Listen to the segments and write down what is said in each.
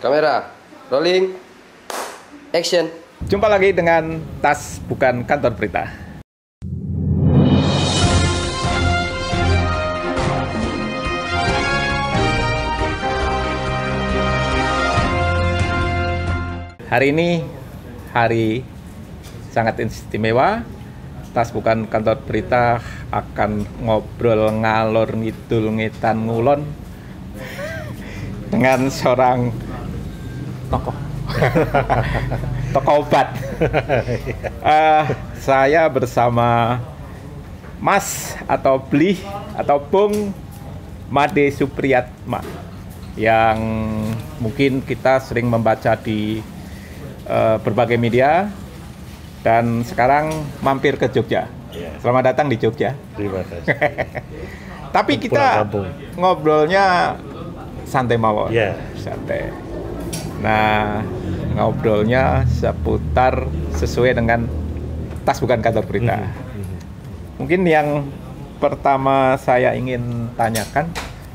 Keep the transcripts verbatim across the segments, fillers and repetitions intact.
Kamera, rolling, action. Jumpa lagi dengan Tas Bukan Kantor Berita. Hari ini hari sangat istimewa. Tas Bukan Kantor Berita akan ngobrol ngalor ngidul ngetan ngulon dengan seorang tokoh tokoh obat. uh, saya bersama Mas atau Blih atau Bung Made Supriyatma yang mungkin kita sering membaca di uh, berbagai media dan sekarang mampir ke Jogja. Selamat datang di Jogja. Terima kasih. Tapi kita ngobrolnya santai mawon. Yeah. Santai. Nah, ngobrolnya seputar sesuai dengan Tas Bukan Kantor Berita. Mm-hmm. Mungkin yang pertama saya ingin tanyakan,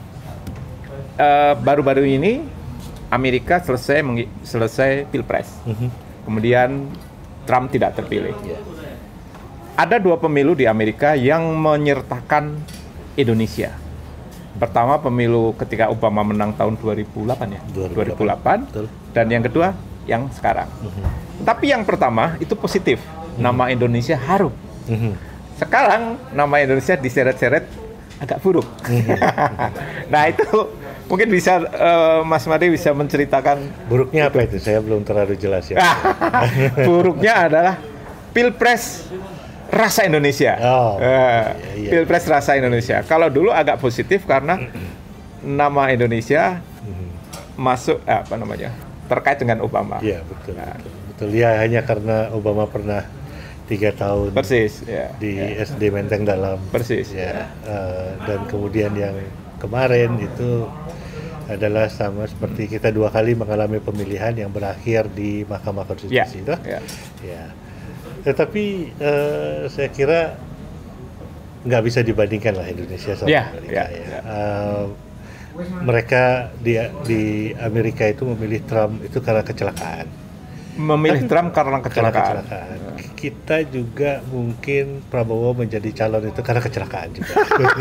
uh, baru-baru ini Amerika selesai mengi- selesai pilpres, mm-hmm. kemudian Trump tidak terpilih. Yeah. Ada dua pemilu di Amerika yang menyertakan Indonesia. Pertama pemilu ketika Obama menang tahun dua ribu delapan ya, dua ribu delapan, betul. Dan yang kedua yang sekarang. Uh-huh. Tapi yang pertama itu positif, uh-huh. nama Indonesia harum. Uh-huh. Sekarang nama Indonesia diseret-seret agak buruk. Uh-huh. Nah itu mungkin bisa uh, Mas Made bisa menceritakan buruknya itu. Apa itu? Saya belum terlalu jelas ya. Buruknya adalah Pilpres rasa Indonesia, oh, uh, iya, iya. Pilpres rasa Indonesia. Kalau dulu agak positif karena nama Indonesia masuk eh, apa namanya terkait dengan Obama. Iya betul, nah. betul, betul. Ya hanya karena Obama pernah tiga tahun persis ya, di ya. S D Menteng Dalam. Persis. Ya, uh, dan kemudian yang kemarin itu adalah sama seperti kita dua kali mengalami pemilihan yang berakhir di Mahkamah Konstitusi ya. itu. Ya. Ya. Tetapi uh, saya kira nggak bisa dibandingkan lah Indonesia sama yeah, Amerika. Yeah, ya. yeah. Uh, mereka di di Amerika itu memilih Trump itu karena kecelakaan. Memilih Tapi, Trump karena kecelakaan. Karena kecelakaan. Kita juga mungkin Prabowo menjadi calon itu karena kecelakaan juga.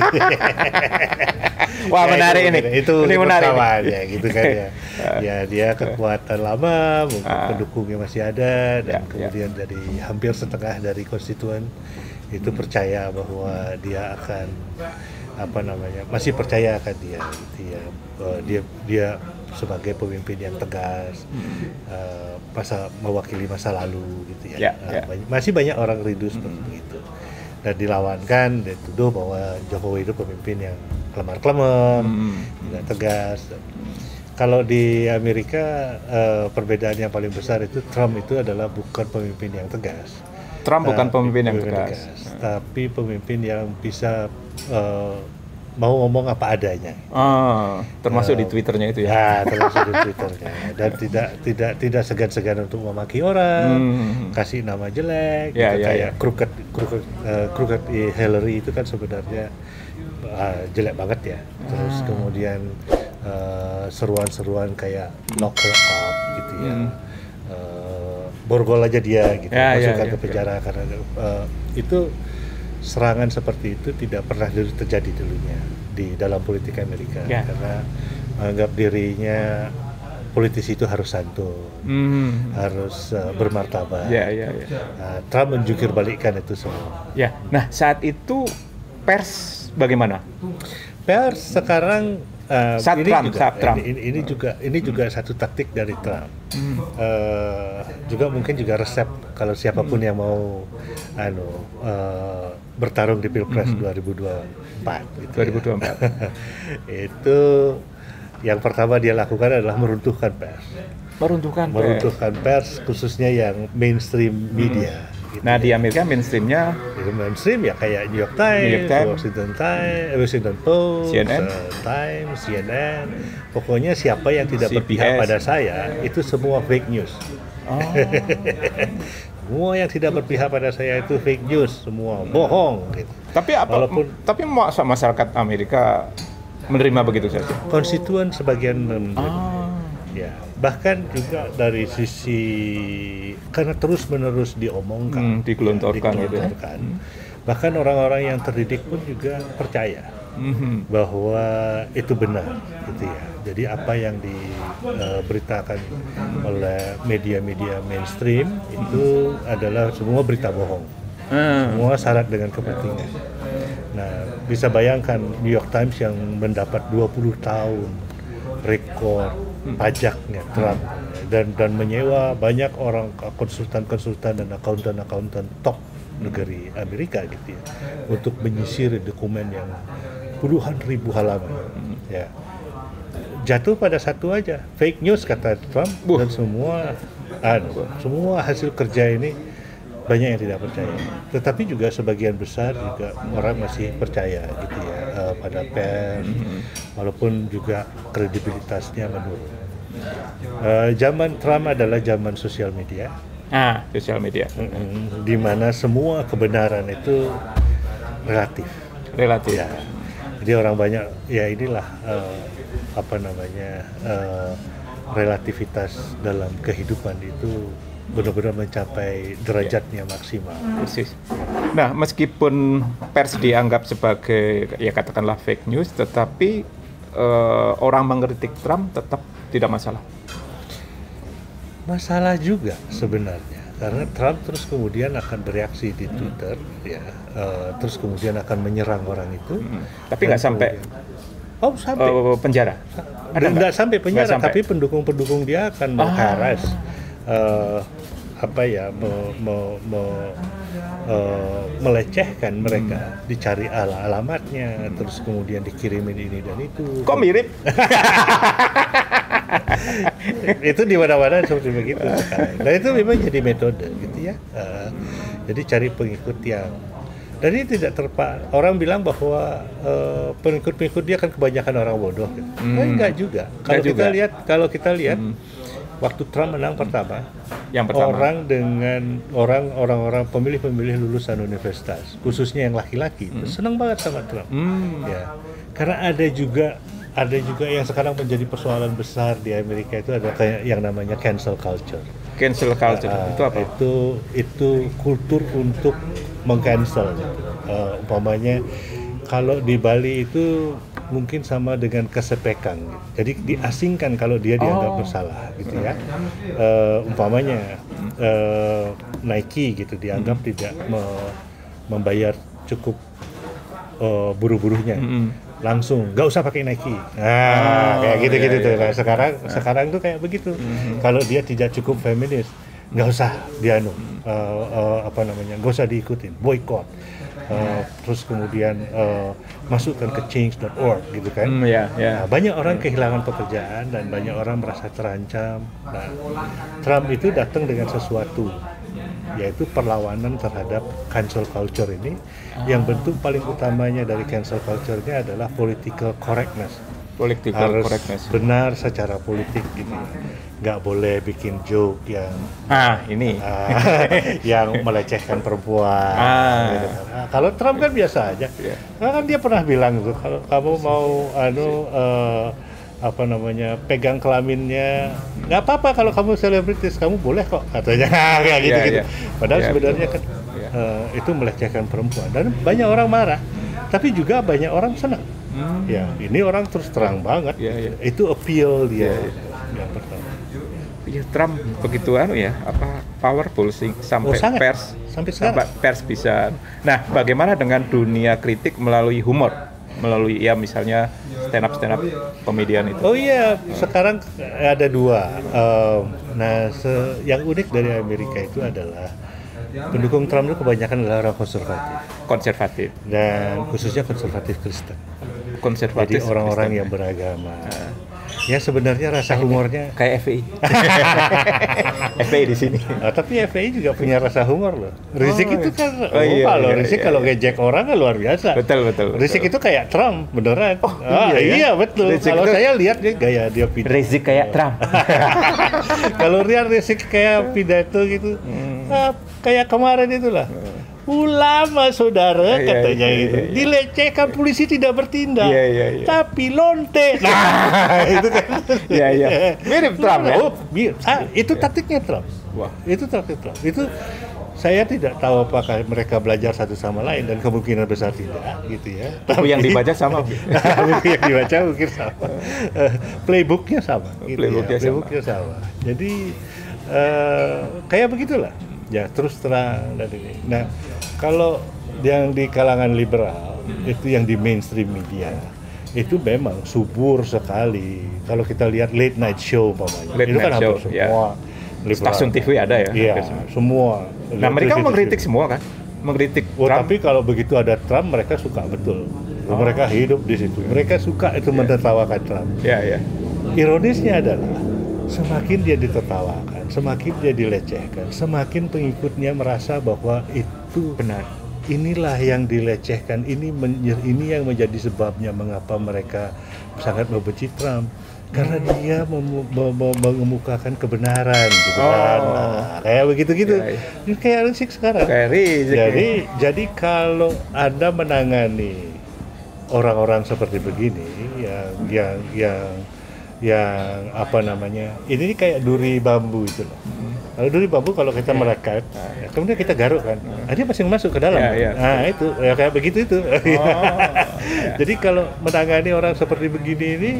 Wah ya, menarik itu, ini. Itu ini menarik. Ya gitu kan ya. Ya dia kekuatan lama, mungkin uh, pendukungnya masih ada dan ya, kemudian ya. Dari hampir setengah dari konstituen itu percaya bahwa dia akan apa namanya masih percaya akan dia gitu ya. Uh, dia dia sebagai pemimpin yang tegas, hmm. uh, masa mewakili masa lalu gitu ya. ya, uh, ya. Banyak, masih banyak orang rindu hmm. seperti itu. Dan dilawankan dan dituduh bahwa Jokowi itu pemimpin yang kelemar-kelemar, hmm. tidak tegas. Kalau di Amerika uh, perbedaan yang paling besar itu Trump itu adalah bukan pemimpin yang tegas. Trump uh, bukan pemimpin yang pemimpin tegas, tegas hmm. tapi pemimpin yang bisa uh, mau ngomong apa adanya. Ah, termasuk uh, di Twitternya itu ya. Ya, termasuk di Twitternya. Dan tidak tidak tidak segan-segan untuk memaki orang, hmm. kasih nama jelek, ya, gitu, ya, kayak ya. crooked crooked uh, crooked Hillary itu kan sebenarnya uh, jelek banget ya. Terus hmm. kemudian uh, seruan-seruan kayak knock her up gitu ya. Hmm. Uh, borgol aja dia gitu, ya, masukkan ya, ke penjara ya. Karena uh, itu serangan seperti itu tidak pernah terjadi dulunya di dalam politik Amerika ya. Karena menganggap dirinya politisi itu harus santun, hmm. harus uh, bermartabat. Ya, ya, ya. Uh, Trump menjungkir balikkan itu semua. Ya, nah saat itu pers bagaimana? Pers sekarang uh, saat ini Trump, juga saat Trump. Ini, ini juga ini juga hmm. satu taktik dari Trump. Hmm. Uh, juga mungkin juga resep kalau siapapun hmm. yang mau anu uh, bertarung di Pilpres mm-hmm. dua ribu dua puluh empat gitu dua ribu dua puluh empat. Ya. Itu yang pertama dia lakukan adalah meruntuhkan pers. Meruntuhkan, meruntuhkan pers. pers khususnya yang mainstream media. Hmm. Gitu nah ya. Di Amerika mainstreamnya mainstream ya kayak New York Times, New York Times. Washington Times, Washington Post, C N N, uh, Times, C N N. Pokoknya siapa yang tidak C B S. berpihak pada saya itu semua fake news. Oh. Semua yang tidak berpihak pada saya itu fake news, semua bohong gitu. Tapi apa? Walaupun, tapi masyarakat Amerika menerima begitu saja. Konstituen sebagian menerima. Ah. Ya, bahkan juga dari sisi karena terus-menerus diomongkan, Hmm, digelontorkan ya, gitu ya. digelontorkan. Bahkan orang-orang yang terdidik pun juga percaya Mhm. bahwa itu benar, gitu ya. Jadi apa yang diberitakan oleh media-media mainstream itu adalah semua berita bohong, Ah. semua syarat dengan kepentingan. Nah, bisa bayangkan New York Times yang mendapat dua puluh tahun rekor pajaknya Trump dan dan menyewa banyak orang konsultan-konsultan dan akuntan-akuntan top negeri Amerika gitu ya untuk menyisir dokumen yang puluhan ribu halaman ya. Jatuh pada satu aja, fake news kata Trump. Buh. Dan semua anu, semua hasil kerja ini banyak yang tidak percaya. Tetapi juga sebagian besar juga orang masih percaya gitu ya uh, pada pers, walaupun juga kredibilitasnya menurun. Uh, zaman Trump adalah zaman sosial media, Ah, sosial media. mm-mm, di mana semua kebenaran itu relatif. Relatif. Ya, jadi orang banyak ya inilah uh, apa namanya uh, relativitas dalam kehidupan itu benar-benar mencapai derajatnya maksimal. Persis. Nah, meskipun pers dianggap sebagai ya katakanlah fake news, tetapi eh, orang mengkritik Trump tetap tidak masalah. Masalah juga sebenarnya karena Trump terus kemudian akan bereaksi di Twitter, ya, uh, terus kemudian akan menyerang orang itu. Hmm. Tapi nggak sampai kemudian, oh sampai eh, penjara. Ada nggak nggak? sampai penjara, Nggak sampai. tapi pendukung-pendukung dia akan mengharas. Ah. Uh, apa ya me, me, me, uh, melecehkan mereka, dicari ala alamatnya, terus kemudian dikirimin ini dan itu. Kok mirip? Itu di mana-mana seperti begitu. Dan itu memang jadi metode gitu ya. Uh, jadi cari pengikut yang dan ini tidak terpa. Orang bilang bahwa uh, pengikut-pengikut dia kan kebanyakan orang bodoh. Gitu. Hmm. Tapi enggak juga. Kalau Enggak kita juga. lihat, kalau kita lihat. Hmm. Waktu Trump menang pertama, Yang pertama. orang dengan orang orang-orang pemilih-pemilih lulusan universitas, khususnya yang laki-laki, Hmm. senang banget sama Trump. Hmm. Ya, karena ada juga ada juga yang sekarang menjadi persoalan besar di Amerika itu ada kayak yang namanya cancel culture. Cancel culture. Uh, Itu apa? Itu itu kultur untuk meng-cancel. Gitu. Uh, umpamanya kalau di Bali itu mungkin sama dengan kesepekan, gitu. Jadi diasingkan kalau dia dianggap Oh. bersalah, gitu ya. Uh, umpamanya uh, Nike gitu dianggap Hmm. tidak me- membayar cukup uh, buruh-buruhnya, Hmm. langsung nggak usah pakai Nike. Nah, Oh, kayak gitu-gitu iya, tuh. iya. Nah, sekarang sekarang tuh kayak begitu. Kalau dia tidak cukup feminis, nggak usah dianu, uh, uh, apa namanya, nggak usah diikutin, boykot. Uh, terus kemudian uh, masukkan ke change dot org gitu kan. Hmm, ya, ya. Nah, banyak orang kehilangan pekerjaan dan banyak orang merasa terancam. Nah, Trump itu datang dengan sesuatu, yaitu perlawanan terhadap cancel culture ini. Yang bentuk paling utamanya dari cancel culture-nya adalah political correctness. Political Harus correctness. benar secara politik gitu. Nggak boleh bikin joke yang Ah, ini. ah, yang melecehkan perempuan. Ah. Gitu. Nah, kalau Trump kan biasa aja. Iya. Nah, kan dia pernah bilang tuh kalau kamu mau anu eh, apa namanya pegang kelaminnya nggak apa-apa kalau kamu selebritis kamu boleh kok katanya kayak gitu Iya, gitu. iya. Padahal Iya, sebenarnya betul. kan Iya. eh, itu melecehkan perempuan dan banyak orang marah. Tapi juga banyak orang senang. Hmm. Ya, ini orang terus terang banget. Iya, iya. Itu appeal dia. Iya, Yang pertama. Ya, Trump begitu anu ya, apa powerful sih sampai Oh, sangat. pers Sampai sekarang. sampai pers bisa. Nah, bagaimana dengan dunia kritik melalui humor, melalui ya misalnya stand up stand up komedian itu? Oh iya, sekarang ada dua. Um, nah, se- yang unik dari Amerika itu adalah pendukung Trump itu kebanyakan adalah orang konservatif Konservatif, dan khususnya konservatif Kristen. konservatif. Jadi orang-orang Kristen. yang beragama. Ya sebenarnya rasa humornya. Kayak F P I. F P I di sini. Ah, tapi F P I juga punya rasa humor loh. Rizik Oh, itu kan, oh, oh, iya, kalau iya, Rizik iya, kalau iya. ngejek orang kan luar biasa. Betul, betul, betul. Rizik itu kayak Trump beneran. Oh, ah, iya, ya? iya betul. Rizik Kalau itu- saya lihat dia gaya dia pidato. Rizik kayak Trump. Kalau lihat Rizik kayak pidato gitu, Hmm. ah, kayak kemarin itulah. ulama saudara, Iya, katanya iya, gitu. iya, iya. Dilecehkan, polisi tidak bertindak. Iya, iya, iya. Tapi lonte. Nah, itu kan. Iya, iya. Mirip Trump ya? Oh, mir- ah, itu taktiknya Trump. Wah. Itu taktik Trump. Itu saya tidak tahu apakah mereka belajar satu sama lain dan kemungkinan besar tidak gitu ya. Tapi yang dibaca sama. Buku yang dibaca mungkin sama. Uh, playbooknya sama. Gitu Playbooknya ya. Playbooknya sama. Jadi uh, kayak begitulah. Ya terus terang dan ini. Nah kalau yang di kalangan liberal itu yang di mainstream media itu memang subur sekali. Kalau kita lihat late night show umpamanya, Late itu kan night hampir show, semua ya. liberal. Stasiun T V ada ya? Iya, hampir semua. semua. Nah mereka Televisi mengkritik T V. semua kan? Mengkritik Oh, Trump. tapi kalau begitu ada Trump, mereka suka betul. Oh. Mereka hidup di situ. Mereka suka itu menertawakan Trump. Ya, ya. Ironisnya adalah semakin dia ditertawakan, semakin dia dilecehkan, semakin pengikutnya merasa bahwa itu Benar. inilah yang dilecehkan, ini men- ini yang menjadi sebabnya mengapa mereka sangat membenci Trump. Karena dia memu- mem- mem- mengemukakan kebenaran gitu kan. Oh. Nah, kayak begitu-gitu. Ya, ya. Ini kayak Rizik sekarang. Kayak Rizik. Jadi jadi kalau Anda menangani orang-orang seperti begini yang yang yang yang apa namanya? Ini kayak duri bambu itu loh. Kalau duri bambu kalau kita merekat, ya, kemudian kita garuk kan. Nah, dia masih masuk ke dalam. Ya, ya. Nah, itu ya kayak begitu itu. Oh, ya. Jadi kalau menangani orang seperti begini ini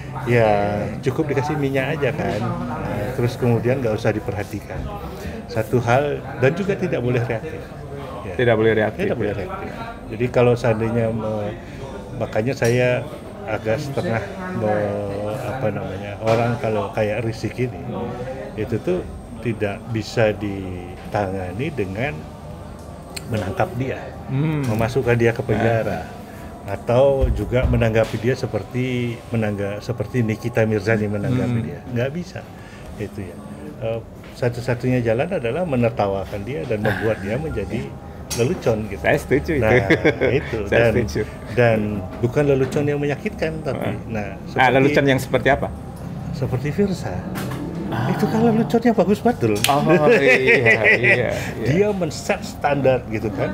ya cukup dikasih minyak aja kan. Nah, terus kemudian nggak usah diperhatikan. Satu hal dan juga tidak boleh reaktif. Ya. Tidak boleh reaktif. Tidak boleh reaktif. Jadi kalau seandainya me- makanya saya agak setengah me- apa namanya orang kalau kayak Rizik ini itu tuh tidak bisa ditangani dengan menangkap dia, Hmm. memasukkan dia ke penjara, atau juga menanggapi dia seperti menangga seperti Nikita Mirzani menanggapi Hmm. dia, nggak bisa itu ya. Eh, satu-satunya jalan adalah menertawakan dia dan membuat dia menjadi lelucon gitu. Saya setuju itu. Nah, itu Saya dan setuju. dan bukan lelucon yang menyakitkan tapi nah Ah, lelucon yang seperti apa? seperti Firsa. Itu kan leluconnya bagus betul. Oh iya, iya, iya. Dia men-set standar gitu kan.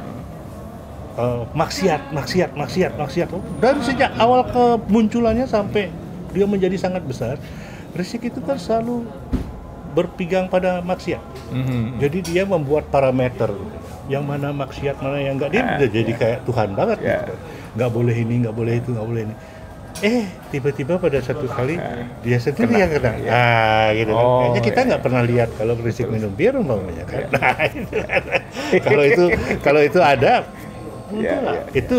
Uh, maksiat, maksiat, maksiat, maksiat. Dan sejak awal kemunculannya sampai dia menjadi sangat besar, Rizik itu kan selalu berpegang pada maksiat. Mhm. Jadi dia membuat parameter gitu. Yang mana maksiat, mana yang enggak. Dia Ah, udah jadi kayak Tuhan banget Ya. gitu. Nggak boleh ini, nggak boleh itu, nggak boleh ini. Eh, tiba-tiba pada satu kali dia sendiri Kena, yang kena. ya. Ah, gitu. kan. Oh, Kayaknya kita ya. nggak pernah lihat kalau Rizik minum bir umpamanya kan. Nah, itu. kalau itu kalau itu ada, Ya, udahlah. ya, ya. Itu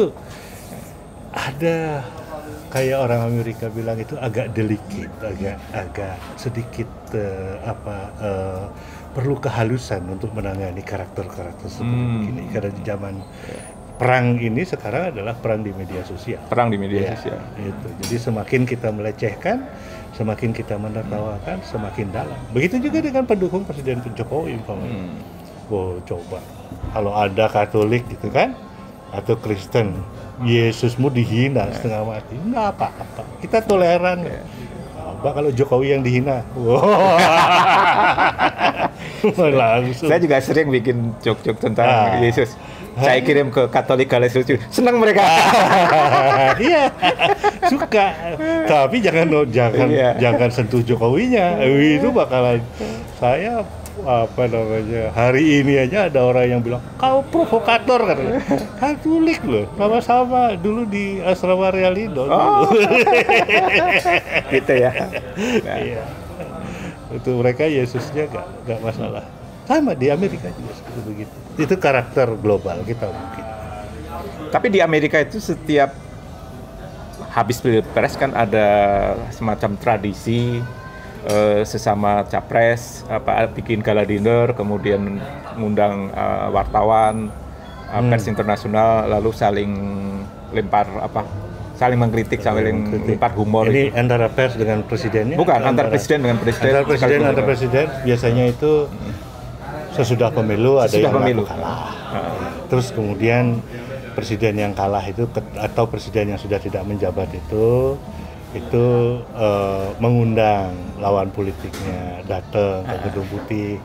ada kayak orang Amerika bilang itu agak delicate, agak agak sedikit eh, apa eh, perlu kehalusan untuk menangani karakter-karakter seperti Hmm. begini. Karena di zaman perang ini sekarang adalah perang di media sosial. Perang di media Ya, sosial. itu. Jadi semakin kita melecehkan, semakin kita menertawakan, semakin dalam. Begitu juga dengan pendukung Presiden Jokowi umpamanya. Hmm. Oh, coba kalau ada Katolik gitu kan, atau Kristen, Yesusmu dihina setengah mati, nggak apa-apa. Kita toleran. Apa kalau Jokowi yang dihina? Wow. Langsung. Saya juga sering bikin joke-joke tentang Ah. Yesus. Saya kirim ke Katolik Kales lucu. Senang mereka. Iya, suka. Tapi jangan jangan Iya. jangan sentuh Jokowinya. Itu bakalan saya apa namanya hari ini aja ada orang yang bilang kau provokator katanya. Katolik loh, sama-sama dulu di asrama Realindo. Oh. dulu. Gitu ya. Nah, Iya. Itu mereka Yesusnya gak, gak masalah. Sama di Amerika juga seperti begitu. Itu karakter global kita mungkin. Tapi di Amerika itu setiap habis pilpres kan ada semacam tradisi eh, sesama capres apa bikin gala dinner, kemudian mengundang eh, wartawan, eh, Hmm. pers internasional, lalu saling lempar apa, saling mengkritik, saling Mengkritik. lempar humor. Ini itu. antara pers dengan presidennya? Bukan atau antar presiden dengan presiden. Antar presiden, sekalipun antar juga. presiden biasanya itu sesudah pemilu ada Sesudah yang pemilu. mengaku kalah. Ah. Terus kemudian presiden yang kalah itu ke- atau presiden yang sudah tidak menjabat itu itu eh, mengundang lawan politiknya datang ke Gedung Putih,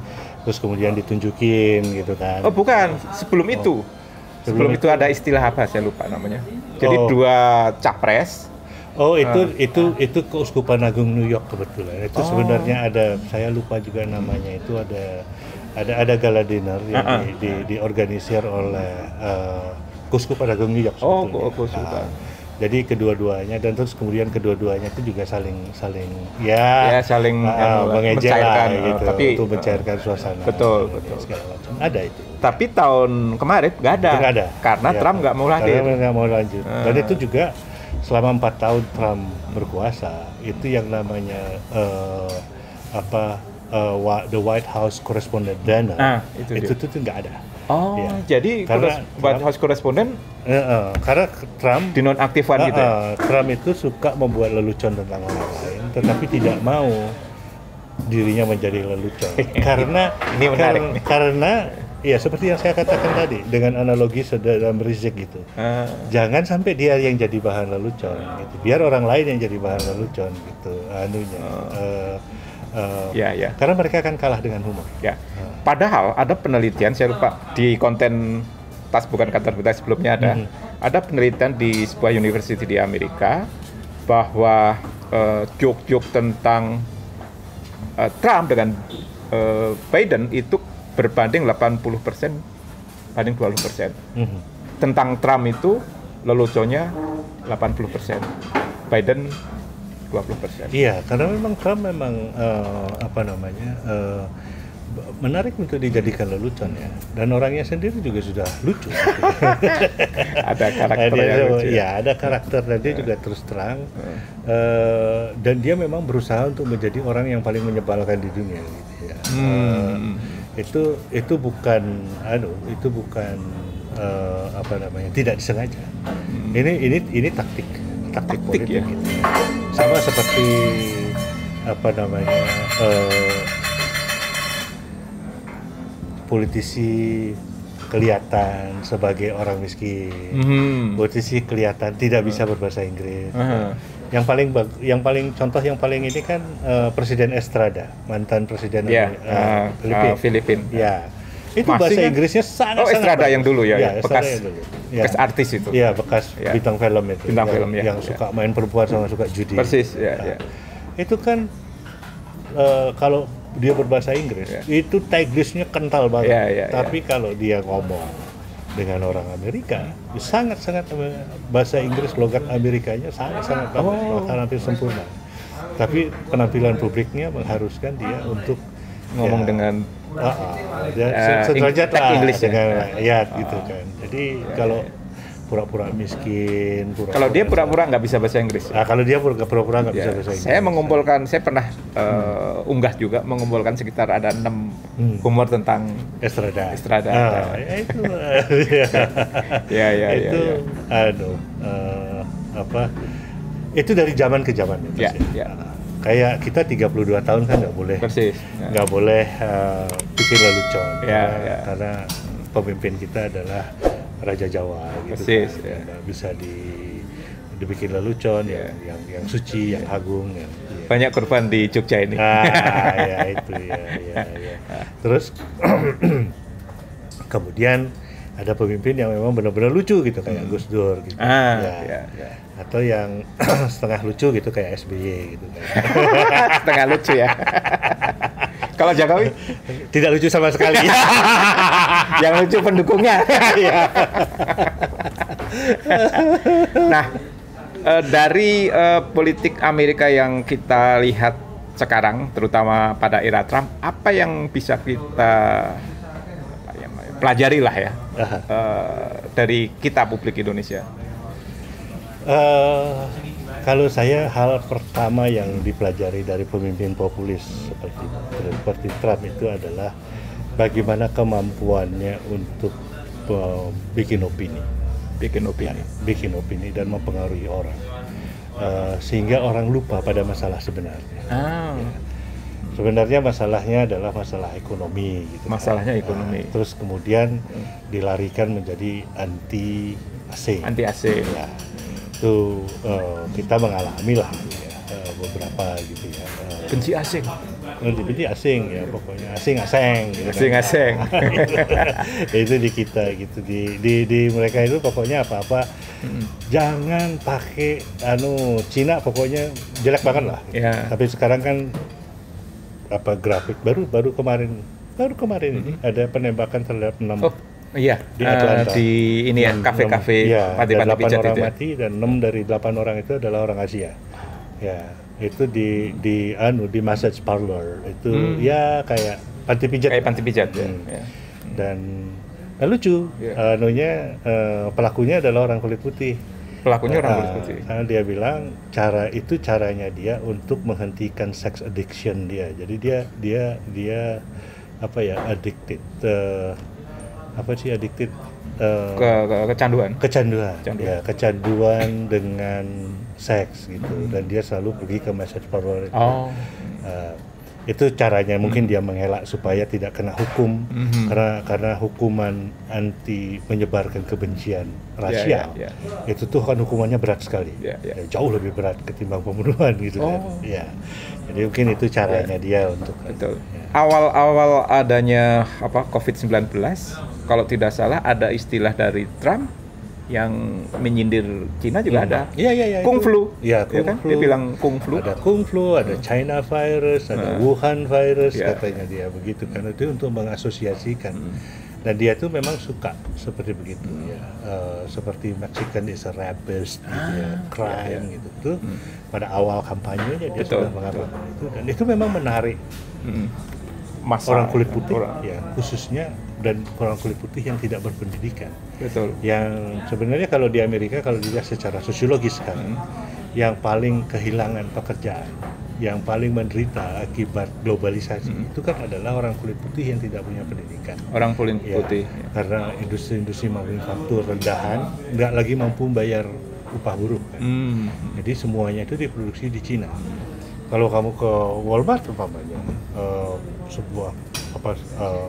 terus kemudian ditunjukin gitu kan. Oh bukan, sebelum itu. Sebelum, sebelum itu ada istilah apa saya lupa namanya. Jadi oh. dua capres. Oh itu uh, itu uh. itu Keuskupan Agung New York kebetulan. Itu oh. sebenarnya ada, saya lupa juga namanya, itu ada ada ada gala dinner yang uh -uh. di, di, diorganisir oleh uh, Keuskupan Agung New York sebetulnya. Oh, Keuskupan. Uh, Jadi kedua-duanya, dan terus kemudian kedua-duanya itu juga saling saling ya, ya saling uh, mengejek lah gitu, tapi untuk mencairkan suasana. Betul, betul. Segala macam. Ada itu. Tapi tahun kemarin nggak ada, nggak ada, karena ya, Trump nggak mau hadir. Karena nggak mau lanjut. Uh. Dan itu juga selama empat tahun Trump berkuasa, itu yang namanya uh, apa uh, the White House Correspondent Dinner, ah, itu itu tuh nggak ada. Oh, ya. Jadi karena White House Correspondent uh, uh, karena Trump dinonaktifkan uh, gitu ya? Uh, Trump itu suka membuat lelucon tentang orang lain, tetapi tidak mau dirinya menjadi lelucon. Karena ini menarik kar nih. Karena ya seperti yang saya katakan tadi dengan analogi dalam rizik gitu. Uh. Jangan sampai dia yang jadi bahan lelucon gitu. Biar orang lain yang jadi bahan lelucon gitu anunya. Uh. Uh, Uh, ya, ya. Karena mereka akan kalah dengan humor. Ya. Padahal ada penelitian, saya lupa di konten Tas Bukan Kantor Berita sebelumnya ada, mm-hmm. ada penelitian di sebuah university di Amerika bahwa uh, joke-joke tentang uh, Trump dengan uh, Biden itu berbanding delapan puluh persen banding dua puluh persen. Mm-hmm. Tentang Trump itu leluconnya delapan puluh persen. Biden dua puluh persen. Iya, karena memang Trump memang uh, apa namanya uh, menarik untuk dijadikan lelucon ya. Dan orangnya sendiri juga sudah lucu. Gitu. Ada karakter dia, yang lucu. Ya, ada karakter dan dia juga terus terang. Uh, dan dia memang berusaha untuk menjadi orang yang paling menyebalkan di dunia gitu ya. Hmm. Uh, itu itu bukan aduh, itu bukan uh, apa namanya, tidak disengaja. Hmm. Ini ini ini taktik. taktik, taktik politik ya? Gitu. Sama seperti apa namanya uh, politisi kelihatan sebagai orang miskin, mm-hmm. politisi kelihatan tidak bisa berbahasa Inggris. Uh-huh. Yang paling bag- yang paling contoh yang paling ini kan uh, Presiden Estrada, mantan presiden yeah, uh, uh, Filipina. Uh, Filipin. Ya. Itu masih bahasa kan? Inggrisnya sangat Oh, Estrada sangat yang dulu ya, ya, ya. bekas yang dulu. Ya. bekas artis itu. Iya, bekas ya. bintang film itu. Bintang yang, film ya. Yang ya. suka main perempuan sama suka judi. Persis, ya, nah, ya. Itu kan uh, kalau dia berbahasa Inggris, ya. itu Taglishnya kental banget. Ya, ya, Tapi ya. kalau dia ngomong dengan orang Amerika, sangat-sangat bahasa Inggris, logat Amerikanya sangat-sangat bagus, oh. hampir sempurna. Tapi penampilan publiknya mengharuskan dia untuk ngomong ya, dengan uh, uh, dia uh, sederajat lah English dengan ya, rakyat uh, gitu kan. Jadi ya, kalau pura-pura miskin, pura-pura kalau dia pura-pura nggak bisa bahasa Inggris. Nah, kalau dia pura-pura nggak ya, bisa bahasa Inggris. Saya mengumpulkan, saya pernah uh, hmm. unggah juga mengumpulkan sekitar ada enam hmm. humor tentang Estrada. Estrada. Ah, ya itu. ya, ya, itu, ya, ya. aduh, uh, apa? Itu dari zaman ke zaman itu ya, sih. Ya. Kayak kita tiga puluh dua tahun kan nggak boleh, persis, nggak ya. boleh uh, bikin lelucon, ya, karena, ya. karena pemimpin kita adalah Raja Jawa, gitu persis, kan. Ya. Nggak bisa di, dibikin lelucon ya. yang, yang yang suci, yang agung, yang ya. Banyak korban di Jogja ini. Ah, ya itu ya, ya, ya. Terus kemudian ada pemimpin yang memang benar-benar lucu gitu kayak hmm. Gus Dur gitu. Ah, ya. Ya, ya. Atau yang setengah lucu gitu kayak S B Y gitu kan. Setengah lucu ya. Kalau Jokowi tidak lucu sama sekali. Yang lucu pendukungnya. Nah, uh, dari uh, politik Amerika yang kita lihat sekarang, terutama pada era Trump, apa yang bisa kita pelajari lah ya uh, dari kita publik Indonesia? Uh, kalau saya hal pertama yang dipelajari dari pemimpin populis seperti seperti Trump itu adalah bagaimana kemampuannya untuk uh, bikin opini, bikin opini, ya, bikin opini dan mempengaruhi orang, uh, sehingga orang lupa pada masalah sebenarnya. Ah. Ya. Sebenarnya masalahnya adalah masalah ekonomi gitu. Masalahnya kan. ekonomi. Uh, terus kemudian dilarikan menjadi anti asing. Anti asing. Ya. Itu uh, kita mengalami lah ya, uh, beberapa gitu ya. Uh, benci asing. LGBT asing ya pokoknya asing-asing gitu kan. Asing-asing. Itu di kita gitu di di di mereka itu pokoknya apa-apa hmm. jangan pakai anu Cina pokoknya jelek banget lah. Ya. Tapi sekarang kan apa grafik baru baru kemarin baru kemarin hmm. ini ada penembakan terhadap enam oh. Iya, di Atlanta. Uh, di ini ya, kafe-kafe ya, panti-panti pijat orang itu. Ya? mati dan enam dari delapan orang itu adalah orang Asia. Ya, itu di di anu di massage parlor itu hmm. ya kayak panti pijat. Kayak panti pijat hmm. ya. ya. Dan nah, lucu, ya. anunya uh, pelakunya adalah orang kulit putih. Pelakunya orang uh, kulit putih. Karena dia bilang cara itu caranya dia untuk menghentikan sex addiction dia. Jadi dia dia dia apa ya addicted. Uh, apa sih addicted uh, ke, ke kecanduan kecanduan kecanduan. Ya kecanduan dengan seks gitu hmm. dan dia selalu pergi ke massage parlor itu oh. uh, itu caranya mungkin hmm. dia mengelak supaya tidak kena hukum hmm. karena karena hukuman anti menyebarkan kebencian rasial yeah, yeah, yeah. itu tuh kan hukumannya berat sekali yeah, yeah. Ya, jauh lebih berat ketimbang pembunuhan gitu oh. kan ya jadi mungkin itu caranya yeah. dia untuk betul ya. Awal-awal adanya apa covid sembilan belas kalau tidak salah ada istilah dari Trump yang menyindir Cina juga hmm. ada. Iya iya iya. Kung flu. Iya, kung ya kan? flu. Dia bilang kung flu. Ada kung flu, ada China virus, ada uh. Wuhan virus yeah. katanya dia begitu karena itu untuk mengasosiasikan. Hmm. Dan dia tuh memang suka seperti begitu hmm. ya. Uh, seperti Mexican is a rapist gitu ah. ya, crime yeah, yeah. gitu tuh. Hmm. Pada awal kampanyenya dia betul, sudah mengatakan itu dan itu memang menarik. Hmm. Masa, orang kulit putih orang. ya khususnya dan orang kulit putih yang tidak berpendidikan. Betul. Yang sebenarnya kalau di Amerika kalau dilihat secara sosiologis kan hmm. yang paling kehilangan pekerjaan, yang paling menderita akibat globalisasi hmm. itu kan adalah orang kulit putih yang tidak punya pendidikan. Orang kulit ya, putih. Karena industri-industri manufaktur rendahan nggak lagi mampu bayar upah buruh kan. Hmm. Jadi semuanya itu diproduksi di Cina. Kalau kamu ke Walmart umpamanya uh, sebuah apa uh,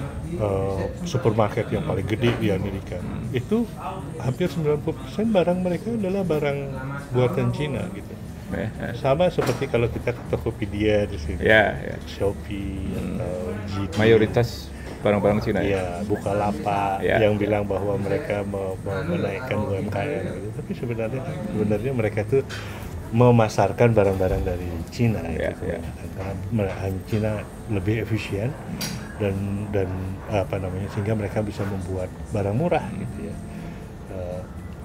uh, supermarket yang paling gede di Amerika hmm. itu hampir sembilan puluh persen barang mereka adalah barang buatan Cina gitu. Eh, eh. Sama seperti kalau kita ke Tokopedia di sini, ya, ya. Shopee hmm. atau G T. Mayoritas barang-barang Cina. Iya, Bukalapak ya, yang ya. bilang bahwa mereka mau, mau menaikkan U M K M gitu. Tapi sebenarnya sebenarnya mereka tuh memasarkan barang-barang dari Cina ya, gitu. Ya. Karena Cina lebih efisien dan dan apa namanya sehingga mereka bisa membuat barang murah gitu ya. Uh,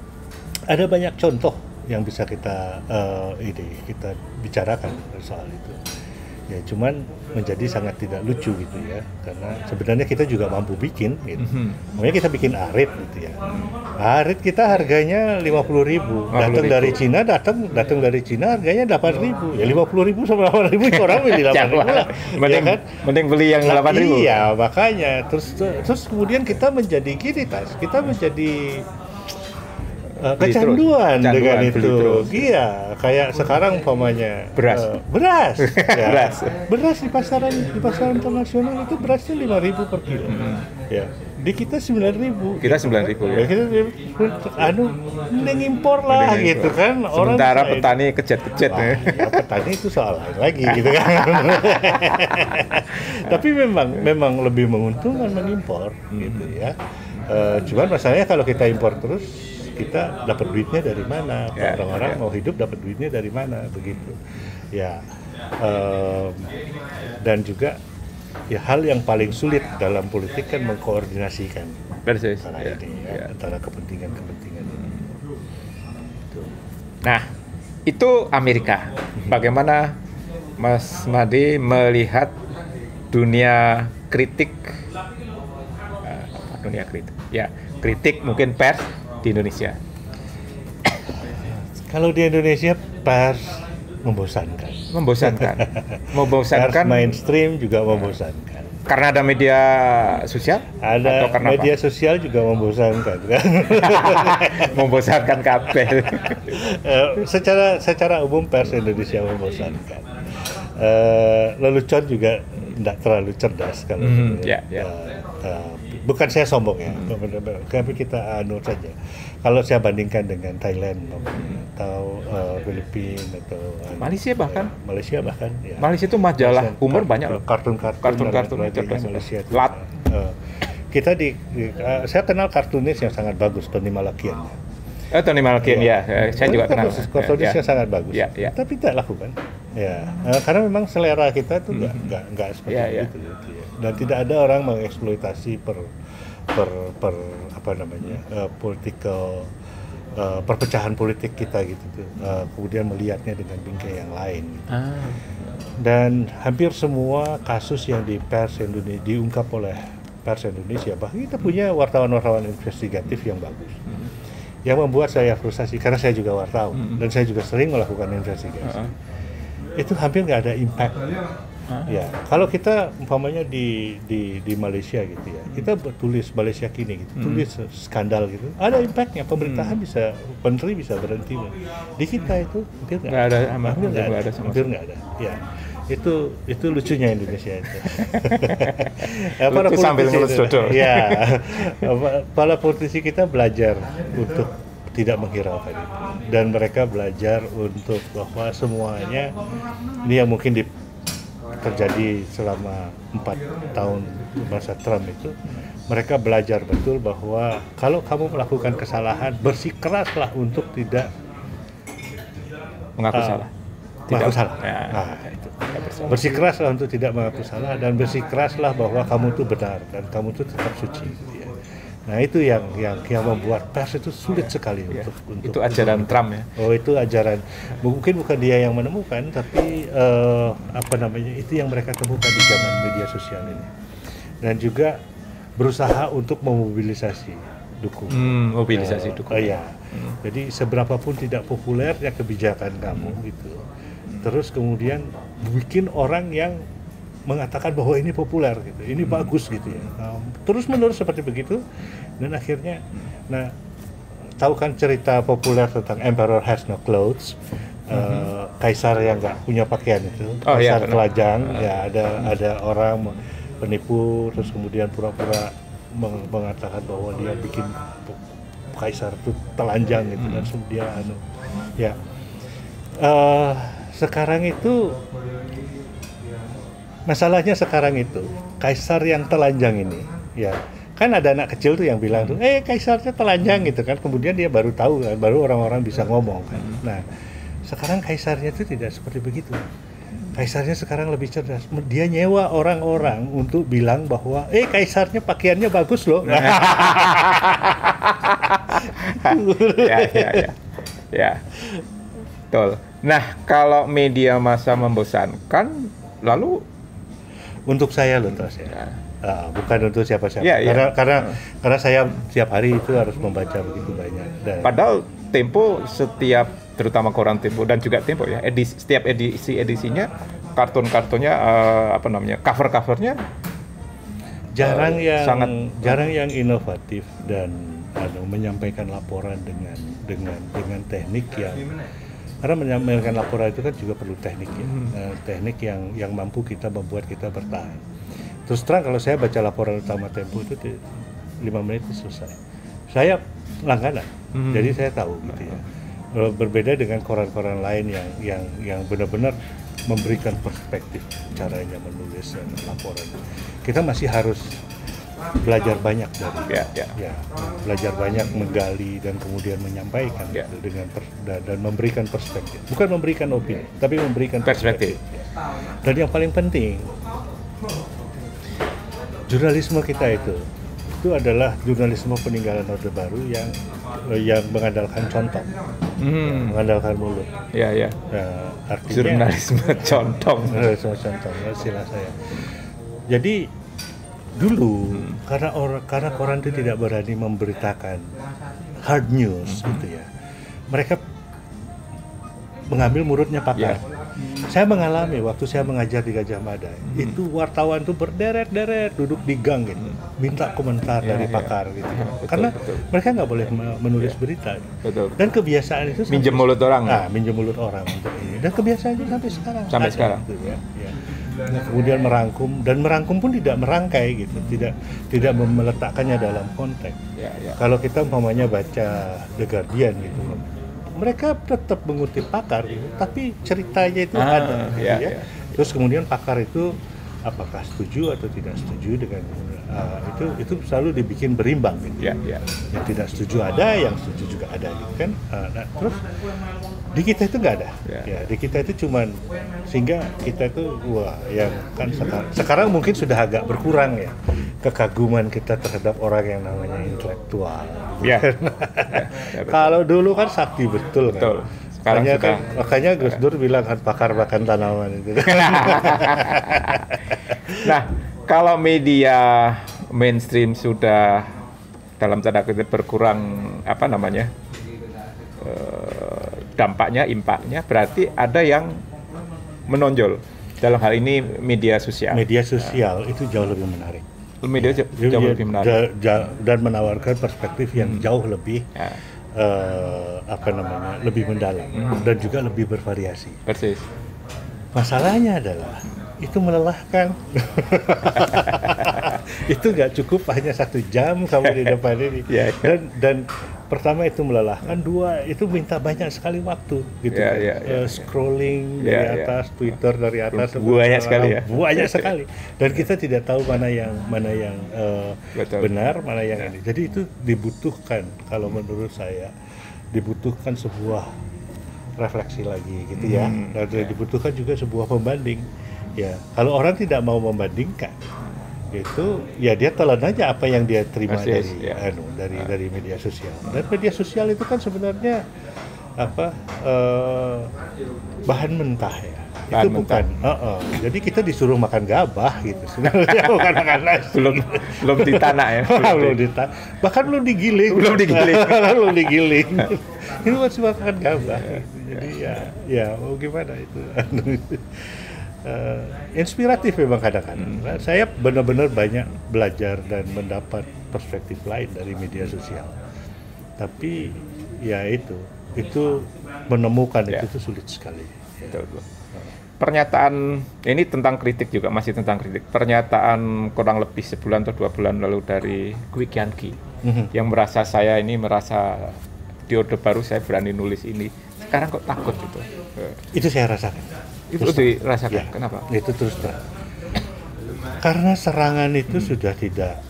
ada banyak contoh yang bisa kita uh, ini kita bicarakan soal itu. Ya cuman menjadi sangat tidak lucu gitu ya karena sebenarnya kita juga mampu bikin gitu. Mm-hmm. Makanya kita bikin arit gitu ya. Arit kita harganya lima puluh ribu. Datang dari Cina, datang datang dari Cina harganya delapan ribu. Ya lima puluh ribu sama delapan ribu orang beli delapan ribu lah. Mending, ya kan? Mending beli yang delapan ribu. Iya, makanya terus terus kemudian kita menjadi gini tas. Kita menjadi Uh, kecanduan dengan itu, iya kayak sekarang umpamanya beras, uh, beras, ya. beras, beras di pasaran di pasaran internasional itu berasnya lima ribu per kilo, hmm. ya di kita sembilan ribu, kita sembilan ribu, ya. Kita anu mending impor lah mending gitu impor. Kan, sementara orang petani kejet-kejet, ya. Ya petani itu soal lain lagi gitu kan, tapi memang memang lebih menguntungkan mengimpor hmm. gitu ya, uh, cuman masalahnya kalau kita impor terus kita dapat duitnya dari mana? Ya, orang-orang ya. Mau hidup dapat duitnya dari mana? Begitu. Ya, um, dan juga ya hal yang paling sulit dalam politik kan mengkoordinasikan Persis, antara ya, ini, ya, ya. antara kepentingan-kepentingan ini. Itu. Nah, itu Amerika. Bagaimana Mas Made melihat dunia kritik? Uh, dunia kritik, ya kritik mungkin pers di Indonesia. Kalau di Indonesia pers membosankan. Membosankan. Membosankan. Pers mainstream juga membosankan. Karena ada media sosial? Ada atau karena media apa? Sosial juga membosankan kan. Membosankan kabel. uh, secara secara umum pers Indonesia membosankan. Uh, lelucon juga tidak terlalu cerdas kalau mm, yeah, yeah. Uh, uh, bukan saya sombong ya, hmm. tapi kita anu saja. Kalau saya bandingkan dengan Thailand hmm. atau uh, Filipina atau Malaysia bahkan, uh, Malaysia bahkan, ya. Malaysia itu majalah Malaysia, humor banyak loh, kartun-kartun, kartun-kartun Malaysia itu. Lat. Uh, kita di, di uh, saya kenal kartunis yang sangat bagus, Tony Malakian. Eh, Tony Malakian ya, ya. saya juga kenal. Kartunis ya, yang sangat bagus, ya, ya. tapi tidak lakukan. Ya, uh, karena memang selera kita itu nggak hmm. nggak nggak seperti ya, itu, ya. Gitu, ya. Dan tidak ada orang mengeksploitasi per per per apa namanya uh, political uh, perpecahan politik kita gitu, uh, kemudian melihatnya dengan bingkai yang lain. Gitu. Ah. Dan hampir semua kasus yang di pers Indonesia diungkap oleh pers Indonesia, bahkan kita punya wartawan-wartawan investigatif yang bagus. Hmm. Yang membuat saya frustasi karena saya juga wartawan hmm. dan saya juga sering melakukan investigasi. Uh-huh. Itu hampir nggak ada impact. Huh? Ya, kalau kita umpamanya di di di Malaysia gitu ya, hmm. kita tulis Malaysia kini gitu, hmm. tulis skandal gitu, ada impactnya, pemerintahan hmm. bisa, menteri bisa berhenti. Di kita itu hampir nggak ada, hampir nggak ada, ada, hampir nggak ada. Ya, itu itu lucunya Indonesia itu. Ya, para lucu sambil ngelus dodol. Ya, para politisi kita belajar untuk tidak menghiraukan itu, dan mereka belajar untuk bahwa semuanya ini yang mungkin di terjadi selama empat tahun masa Trump itu, mereka belajar betul bahwa kalau kamu melakukan kesalahan, bersikeras,lah untuk tidak mengaku uh, salah. Mengaku salah. Ya, nah, itu. Bersikeras,lah untuk tidak mengaku salah, dan bersikeras,lah bahwa kamu itu benar dan kamu itu tetap suci. Gitu ya. Nah itu yang yang yang membuat pers itu sulit sekali ya, untuk, untuk itu ajaran untuk, Trump ya. Oh itu ajaran, mungkin bukan dia yang menemukan, tapi uh, apa namanya itu yang mereka temukan di zaman media sosial ini, dan juga berusaha untuk memobilisasi dukungan. Hmm, mobilisasi uh, dukungan. Uh, ya. Hmm. Jadi seberapapun tidak populernya kebijakan kamu hmm. gitu, terus kemudian bikin orang yang mengatakan bahwa ini populer gitu, ini hmm. bagus gitu ya. Nah, terus menerus seperti begitu, dan akhirnya, nah, tahu kan cerita populer tentang Emperor Has No Clothes, hmm. uh, kaisar yang nggak punya pakaian itu, oh, kaisar iya, telanjang, uh, ya ada hmm. ada orang penipu, terus kemudian pura-pura meng- mengatakan bahwa dia bikin kaisar itu telanjang gitu, hmm. dan kemudian anu, ya. Uh, sekarang itu masalahnya sekarang itu, kaisar yang telanjang ini, ya kan ada anak kecil tuh yang bilang tuh, eh kaisarnya telanjang gitu kan, kemudian dia baru tahu kan, baru orang-orang bisa ngomong kan. Nah, sekarang kaisarnya itu tidak seperti begitu. Kaisarnya sekarang lebih cerdas, dia nyewa orang-orang untuk bilang bahwa, eh kaisarnya pakaiannya bagus loh. ya, ya, ya, ya, betul. Nah, kalau media massa membosankan, lalu untuk saya loh terus ya, ya. Uh, bukan untuk siapa-siapa. Ya, karena ya. karena uh. karena saya setiap hari itu harus membaca begitu banyak. Dan padahal Tempo setiap, terutama koran Tempo dan juga Tempo ya, edisi, setiap edisi edisinya kartun-kartunnya uh, apa namanya cover-covernya jarang uh, yang sangat jarang yang inovatif dan anu, menyampaikan laporan dengan dengan dengan teknik yang, karena menyampaikan laporan itu kan juga perlu teknik ya, hmm. uh, teknik yang yang mampu kita membuat kita bertahan. Terus terang kalau saya baca laporan utama Tempo itu lima menit itu selesai. Saya langganan, hmm. jadi saya tahu gitu ya. Berbeda dengan koran-koran lain yang yang yang benar-benar memberikan perspektif caranya menulis laporan. Kita masih harus belajar banyak dari ya, ya. ya belajar banyak menggali dan kemudian menyampaikan ya. Gitu, dengan per, dan, dan memberikan perspektif, bukan memberikan opini tapi memberikan perspektif. perspektif dan yang paling penting, jurnalisme kita itu itu adalah jurnalisme peninggalan Orde Baru yang yang mengandalkan contoh, hmm. ya, mengandalkan mulut ya ya nah, artinya jurnalisme contoh jurnalisme contoh ya, istilah saya. Jadi dulu hmm. karena orang karena koran itu tidak berani memberitakan hard news hmm. gitu ya, mereka mengambil muridnya pakar. Yeah. Saya mengalami waktu saya mengajar di Gajah Mada, hmm. itu wartawan tuh berderet-deret duduk di gang gitu, minta komentar yeah, dari yeah. pakar gitu, yeah, betul, karena betul. mereka nggak boleh menulis yeah. berita. Betul. Dan kebiasaan itu minjem mulut orang. Nah, minjem mulut orang untuk ini. Dan kebiasaan itu sampai sekarang. Sampai ada, sekarang. Gitu, ya. Ya. Nah, kemudian merangkum, dan merangkum pun tidak merangkai gitu, tidak tidak meletakkannya dalam konteks. Ya, ya. Kalau kita umpamanya baca The Guardian gitu, mereka tetap mengutip pakar gitu, tapi ceritanya itu Ah, ada gitu ya, ya. ya. Terus kemudian pakar itu apakah setuju atau tidak setuju dengan uh, itu itu selalu dibikin berimbang gitu. Ya, ya. Yang tidak setuju ada, yang setuju juga ada gitu kan. Uh, nah, terus di kita itu nggak ada. Ya. Ya, di kita itu cuman, sehingga kita itu wah yang kan sekarang, sekarang mungkin sudah agak berkurang ya kekaguman kita terhadap orang yang namanya intelektual. Ya. Ya, ya, betul. kalau dulu kan sakti betul, Betul. kan. Sekarang makanya sudah- kan, makanya Gus Dur bilang kan pakar bahkan tanaman itu. Nah, kalau media mainstream sudah dalam tanda kutip berkurang apa namanya eh, dampaknya, impaknya, berarti ada yang menonjol. Dalam hal ini media sosial. Media sosial itu jauh lebih menarik. Media jauh, Dia- jauh dia- lebih menarik. ja- ja- dan menawarkan perspektif yang jauh lebih Ya, eh, apa namanya lebih mendalam dan juga lebih bervariasi. persis. Masalahnya adalah itu melelahkan. Itu nggak cukup hanya satu jam kamu di depan ini. Ya, ya. Dan dan pertama itu melelahkan, dua itu minta banyak sekali waktu gitu Ya, kan. ya, ya, Eh, scrolling Ya, dari ya. atas Twitter dari atas Banyak sekali ya. banyak sekali, dan kita tidak tahu mana yang mana yang eh, Betul. benar, mana yang ini. Jadi itu dibutuhkan, kalau menurut saya dibutuhkan sebuah refleksi lagi gitu ya. Hmm, Dan dibutuhkan juga sebuah pembanding. Ya, kalau orang tidak mau membandingkan, itu ya dia telan aja apa yang dia terima Persis, dari ya. anu dari dari media sosial. Dan media sosial itu kan sebenarnya apa eh, bahan mentah ya. Bahan itu bukan. Uh-uh. Jadi kita disuruh makan gabah gitu. Sebenarnya bukan makan nasi. Belum belum di tanah ya. belum dita- bahkan belum digiling. Belum digiling. belum digiling. Itu masih makan gabah. Gitu. Jadi ya, ya mau gimana itu. Uh, inspiratif memang kadang-kadang. Nah, saya benar-benar banyak belajar dan mendapat perspektif lain dari media sosial. Tapi ya itu, itu menemukan Ya. itu tuh sulit sekali. Betul, betul. Pernyataan ini tentang kritik juga, masih tentang kritik. Pernyataan kurang lebih sebulan atau dua bulan lalu dari Kwik Yanki Mhm. yang merasa saya ini merasa di Orde Baru saya berani nulis ini. Sekarang kok takut gitu. Eh, Itu saya rasakan. Itu Terus dirasakan. Ya, Kenapa? Itu terus terang. Karena serangan itu sudah tidak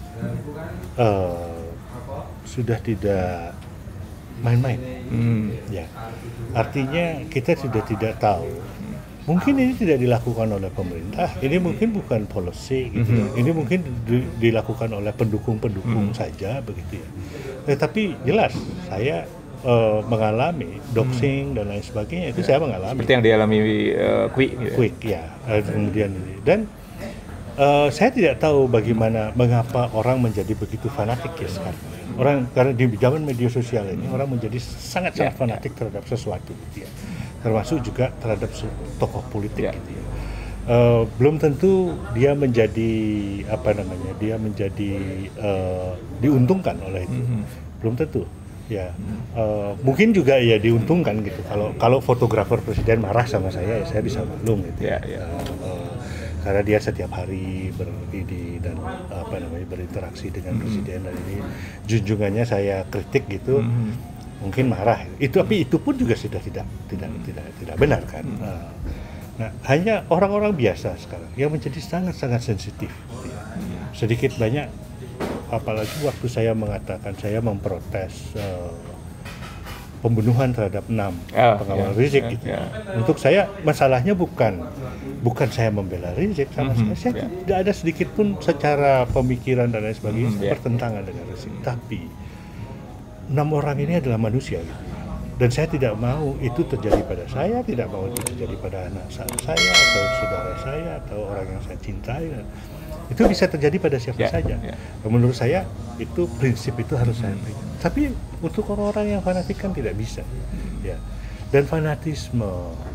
eh, sudah tidak main-main. Hmm. Ya, artinya kita sudah tidak tahu. Mungkin ini tidak dilakukan oleh pemerintah. Ini mungkin bukan policy gitu. ya. Ini mungkin di- dilakukan oleh pendukung-pendukung saja begitu ya. Tetapi jelas saya eh, mengalami doxing dan lain sebagainya, itu saya mengalami. Seperti yang dialami uh, Kwik. Gitu. Quick ya, eh, kemudian ini. Dan eh, saya tidak tahu bagaimana, mengapa orang menjadi begitu fanatik ya sekarang. Orang karena di zaman media sosial ini orang menjadi sangat-sangat Ya, fanatik terhadap sesuatu gitu ya. Termasuk juga terhadap se- tokoh politik Ya. gitu ya. Eh, belum tentu dia menjadi apa namanya, dia menjadi eh, diuntungkan oleh itu. Belum tentu. Ya, eh, mungkin juga ya diuntungkan gitu. Kalau kalau fotografer presiden marah sama saya, ya saya bisa maklum gitu. Ya, ya. Eh, eh, karena dia setiap hari beridi dan apa namanya berinteraksi dengan presiden, dan ini junjungannya saya kritik gitu, mungkin marah. Itu tapi itu pun juga sudah tidak tidak tidak tidak benar kan. Eh, Nah, hanya orang-orang biasa sekarang yang menjadi sangat-sangat sensitif. Gitu ya. Sedikit banyak, apalagi waktu saya mengatakan saya memprotes eh, pembunuhan terhadap enam Ah, pengawal ya, Rizik ya, gitu. ya. Untuk saya masalahnya bukan bukan saya membela Rizik sama Mhm, sekali. Saya ya. tidak ada sedikit pun secara pemikiran dan lain sebagainya Mhm, ya. bertentangan dengan Rizik. Tapi enam orang ini adalah manusia gitu. Dan saya tidak mau itu terjadi pada saya, tidak mau itu terjadi pada anak saya atau saudara saya atau orang yang saya cintai. Itu bisa terjadi pada siapa Ya, saja. ya. Menurut saya itu prinsip itu harus saya pegang. Tapi untuk orang-orang yang fanatik kan tidak bisa. Ya. Dan fanatisme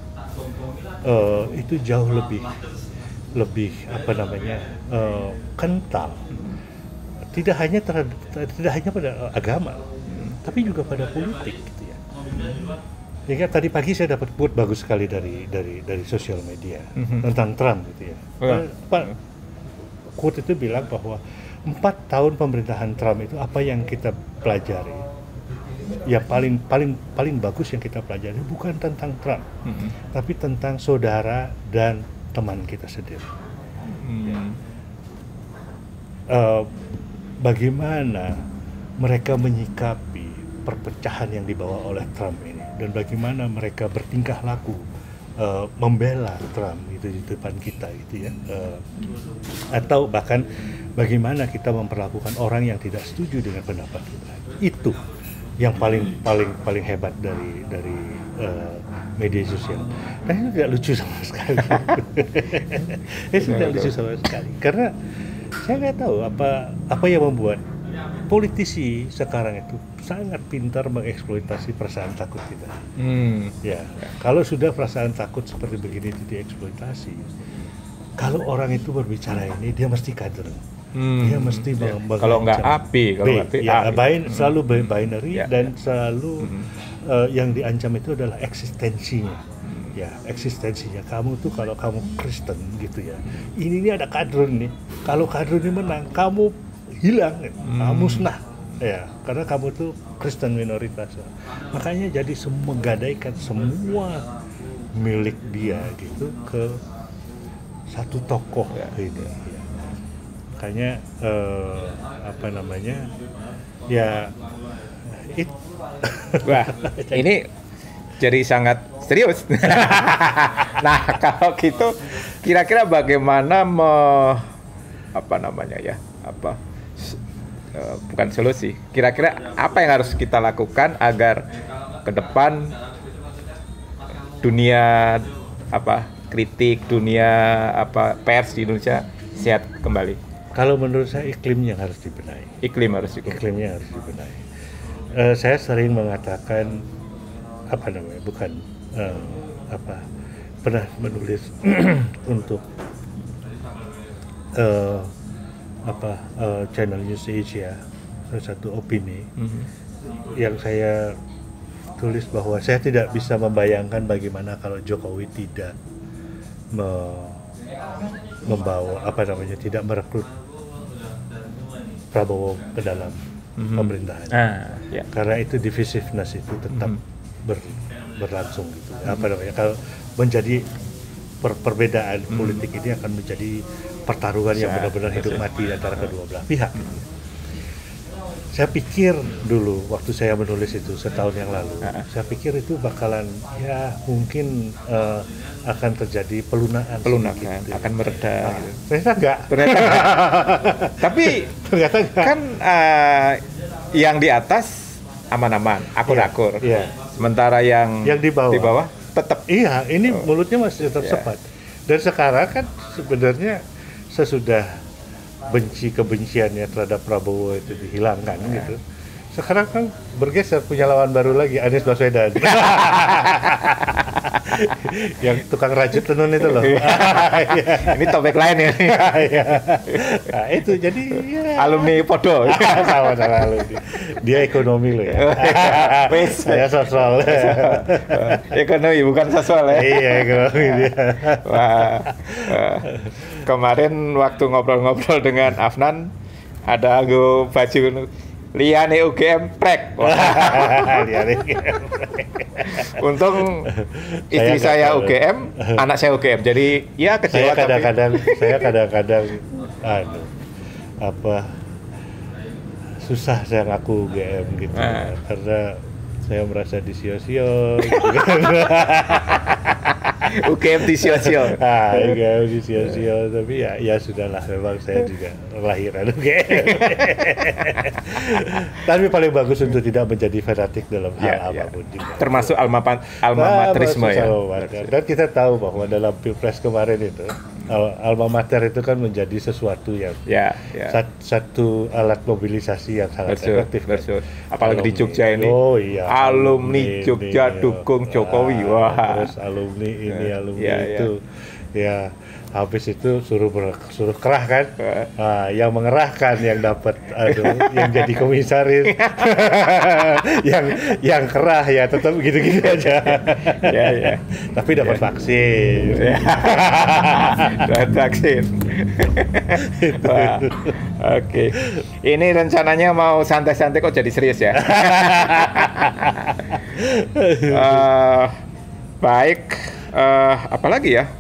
eh, itu jauh lebih lebih apa namanya eh, kental. Tidak hanya terhadap, tidak hanya pada agama, tapi juga pada politik gitu ya. Ingat tadi pagi saya dapat quote bagus sekali dari dari dari sosial media Mm-hmm. tentang Trump gitu ya. Oh. Eh, Pak, quote itu bilang bahwa empat tahun pemerintahan Trump itu apa yang kita pelajari? Yang paling paling paling bagus yang kita pelajari bukan tentang Trump, Mm-hmm. tapi tentang saudara dan teman kita sendiri. Mm. Uh, bagaimana mereka menyikapi perpecahan yang dibawa oleh Trump ini dan bagaimana mereka bertingkah laku uh, membela Trump itu di depan kita gitu ya, uh, atau bahkan bagaimana kita memperlakukan orang yang tidak setuju dengan pendapat kita. Itu yang paling paling paling hebat dari dari uh, media sosial. Dan itu tidak lucu sama sekali. Itu tidak lucu sama sekali karena saya nggak tahu apa apa yang membuat politisi sekarang itu sangat pintar mengeksploitasi perasaan takut kita. Hmm. Ya, kalau sudah perasaan takut seperti begini itu dieksploitasi, kalau orang itu berbicara ini dia mesti kader, Hmm. dia mesti Ya. meng- Kalau nggak mengancam. api, kalau B, nggak B, ya, A. bin- selalu bi- binary Ya, dan ya. selalu Hmm. uh, yang diancam itu adalah eksistensinya. Ya, eksistensinya kamu tuh kalau kamu Kristen gitu ya. Ini nih ada kadrun nih. Kalau kadrun ini menang, kamu hilang, Hmm. kamu musnah. Ya, karena kamu tuh Kristen minoritas. Makanya jadi semua menggadaikan semua milik dia gitu ke satu tokoh Ya. ini. Ya. Makanya eh, apa namanya? Ya it Wah, ini jadi sangat serius. Nah, kalau gitu kira-kira bagaimana me, apa namanya ya? Apa s- eh, bukan solusi. Kira-kira apa yang harus kita lakukan agar ke depan dunia apa kritik, dunia apa pers di Indonesia sehat kembali? Kalau menurut saya iklimnya harus dibenahi. Iklim harus iklim. Iklimnya harus dibenahi. Eh, saya sering mengatakan apa namanya, bukan eh, apa pernah menulis untuk eh, apa eh, channel News Asia, satu opini Mhm. yang saya tulis bahwa saya tidak bisa membayangkan bagaimana kalau Jokowi tidak me- membawa apa namanya tidak merekrut Prabowo ke dalam Mhm. pemerintahan. Ah, ya. Karena itu divisiveness itu tetap Mhm. ber- berlangsung gitu. Apa namanya? Kalau menjadi per- perbedaan politik ini akan menjadi pertarungan yang Sa- benar-benar hidup sa- mati antara kedua belah pihak. Saya pikir dulu waktu saya menulis itu setahun yang lalu, Ah. saya pikir itu bakalan ya mungkin eh, akan terjadi pelunaan, Pelunakan sedikit, gitu. akan mereda. Ah, gitu. ternyata enggak. Ternyata enggak. Tapi Ternyata enggak. kan eh, yang di atas aman-aman, akur-akur. Iya. Sementara yang, Yang di bawah. tetap Iya, ini Oh. mulutnya masih tetap Iya. sepat. Dan sekarang kan sebenarnya sesudah benci kebenciannya terhadap Prabowo itu dihilangkan Iya. gitu. Sekarang kan bergeser punya lawan baru lagi, Anies Baswedan. Yang tukang rajut tenun itu loh. Iya. ini topik lain ya. Iya. Nah, itu jadi ya. Alumni Podo. Sama-sama alumni. Dia ekonomi loh ya. Wes. Saya sosial. Ekonomi bukan sosial ya. Iya, ekonomi dia. Wah, wah. Kemarin waktu ngobrol-ngobrol dengan Afnan ada aku baju liane U G M prek. Wah, Dia nih. untung istri Saya saya nggak U G M, anak saya U G M. Jadi ya Saya kecewa tapi kadang-kadang saya kadang-kadang anu apa susah saya ngaku U G M gitu Ah. karena saya merasa disio-sio gitu kan. U G M di sio-sio. Ah, U G M disio-sio tapi ya ya sudahlah, memang saya juga lahiran U G M. Tapi paling bagus untuk tidak menjadi fanatik dalam hal Ya, ya. apapun juga. Termasuk alma alma Ah, materisme masuk ya. alma mater. Dan kita tahu bahwa dalam Pilpres kemarin itu al- alma mater itu kan menjadi sesuatu yang Ya, ya. sat- satu alat mobilisasi yang sangat Betul, efektif kan. betul. Apalagi di Alumni. Jogja ini. Oh iya. Alumni Jogja ini, dukung oh. Jokowi. Ah, Wah. Terus alumni ini, Ya, alumni ya, itu. Ya. habis itu suruh ber, suruh kerah kan, nah, yang mengerahkan yang dapat, aduh, yang jadi komisaris, yang yang kerah ya tetap gitu-gitu aja. Ya, ya. Tapi dapat Ya. vaksin. Ya. Dapat vaksin. Wah, Oke, ini rencananya mau santai-santai kok jadi serius ya? uh, baik, uh, apa lagi ya?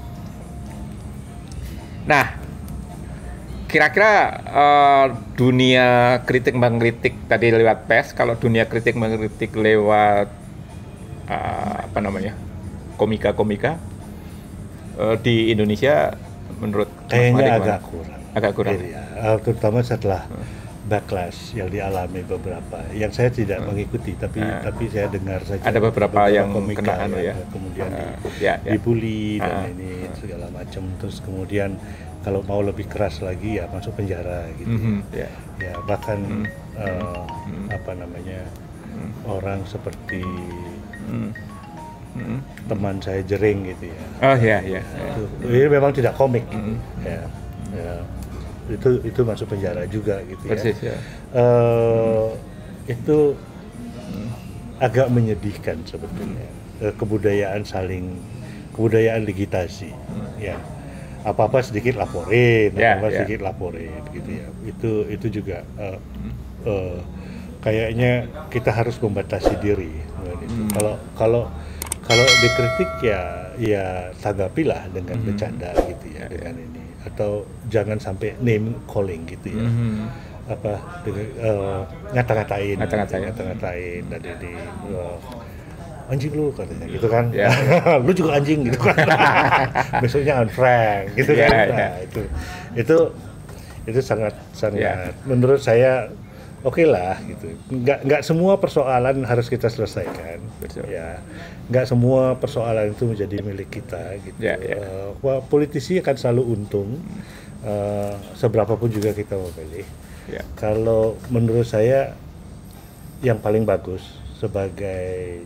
Nah, kira-kira uh, dunia kritik mengkritik tadi lewat pers, kalau dunia kritik mengkritik lewat uh, apa namanya, komika-komika uh, di Indonesia menurut Mas Kayaknya Made agak gimana? kurang. Agak kurang. Jadi, uh, terutama setelah backlash yang dialami beberapa, yang saya tidak mengikuti, tapi Uh. tapi saya dengar saja. Ada beberapa yang komika kena anu ya. kemudian Uh, di- ya, ya. dibully dan Uh. ini segala macam. Terus kemudian kalau mau lebih keras lagi ya masuk penjara gitu. Mhm, ya. Ya bahkan Hmm. uh, Hmm. apa namanya Hmm. orang seperti Hmm. Hmm. teman saya Jering gitu ya. Oh ya, ya. ya. Itu, ini memang tidak komik. Hmm. Ya, ya. Itu itu masuk penjara juga gitu ya. Persis ya. Eh, itu agak menyedihkan sebetulnya. Eh, kebudayaan saling kebudayaan digitasi. Ya. Apa-apa sedikit laporin, Ya, apa-apa ya. sedikit laporin gitu ya. Itu itu juga eh, eh, kayaknya kita harus membatasi diri dengan itu. Hmm. Kalau kalau kalau dikritik ya ya tanggapilah dengan Hmm. bercanda gitu ya dengan ini, atau jangan sampai name calling gitu ya. Mhm. Apa dengan eh, ngata-ngatain Ngata-ngatain. ngata-ngatain dan ini eh, anjing lu katanya gitu kan. Ya. Lu juga anjing gitu kan. Besoknya unfriend gitu Ya, kan. ya. Nah, itu itu itu sangat sangat Ya. menurut saya oke lah gitu. Nggak nggak semua persoalan harus kita selesaikan. Betul. Ya, nggak semua persoalan itu menjadi milik kita gitu. Ya, ya. Eh, wah, politisi akan selalu untung eh, seberapa pun juga kita mau pilih. Ya. Kalau menurut saya yang paling bagus sebagai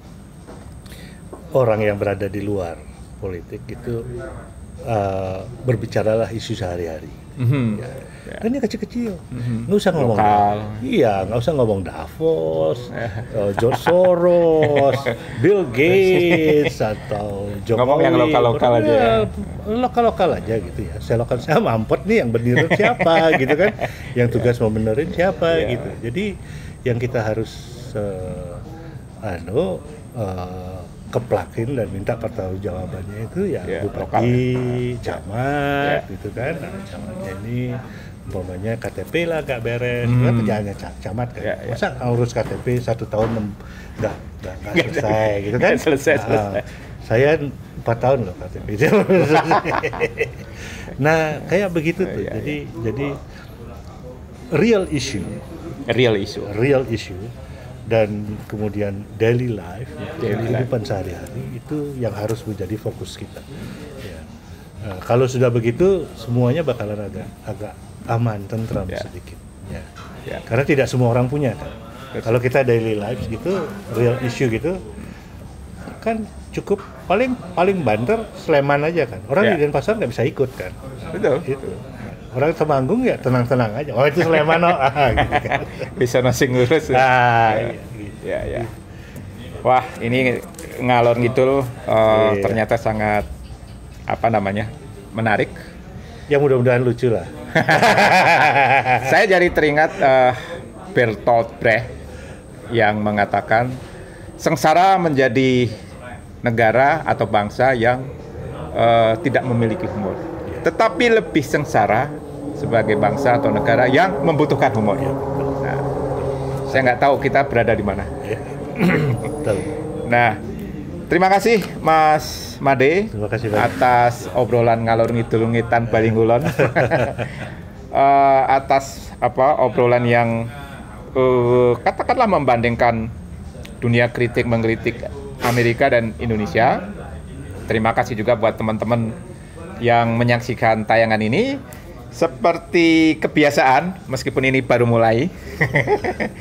orang yang berada di luar politik itu uh, berbicaralah isu sehari-hari. Mhm. Ya. Ya. Kan ini kecil-kecil, Mhm. nggak usah ngomong, Lokal. iya nggak usah ngomong Davos, uh, George Soros, Bill Gates atau Jokowi. Ngomong yang lokal-lokal aja ya. Lokal-lokal aja gitu ya. Saya lokal, saya mampet nih yang benerin siapa gitu kan, yang tugas mau benerin siapa Ya. gitu. Jadi yang kita harus uh, anu uh, keplakin dan minta pertanggungjawabannya itu ya, Ya, bupati, lokal. camat Ya. gitu kan. Nah, camatnya ini umpamanya K T P lah gak beres, Hmm. kan kerjaannya ca- camat kan. Ya, ya. Masa ngurus K T P satu tahun nem- nggak nggak nggak selesai gitu kan? Nggak selesai, Nah, selesai. saya empat tahun loh K T P. Nah kayak begitu tuh. Ya, ya. Jadi jadi real issue, Real issue. real issue dan kemudian daily life, Daily kehidupan sehari-hari itu yang harus menjadi fokus kita. Ya. Nah, kalau sudah begitu semuanya bakalan agak agak aman, tentram Ya. sedikit. Ya. Ya. Karena tidak semua orang punya kan. Betul. Kalau kita daily life gitu, real issue gitu, kan cukup paling paling banter Sleman aja kan. Orang Ya. di Denpasar nggak bisa ikut kan. Betul. Itu. Orang Temanggung ya tenang-tenang aja. Oh itu Sleman oh. Ah, gitu kan. Bisa nasi ngurus. Nah, Ya. iya, gitu. Ya, ya. Wah, ini ngalor ngidul uh, Iya. ternyata sangat apa namanya? Menarik. Ya mudah-mudahan lucu lah. Saya jadi teringat uh, Bertolt Brecht yang mengatakan sengsara menjadi negara atau bangsa yang uh, tidak memiliki humor. Tetapi lebih sengsara sebagai bangsa atau negara yang membutuhkan humor. Nah, saya nggak tahu kita berada di mana. Ya. Betul. Nah, terima kasih Mas Made Terima kasih banyak. atas obrolan ngalor ngidul ngitan balingulon. Eh, atas apa obrolan yang eh, katakanlah membandingkan dunia kritik mengkritik Amerika dan Indonesia. Terima kasih juga buat teman-teman yang menyaksikan tayangan ini. Seperti kebiasaan, meskipun ini baru mulai,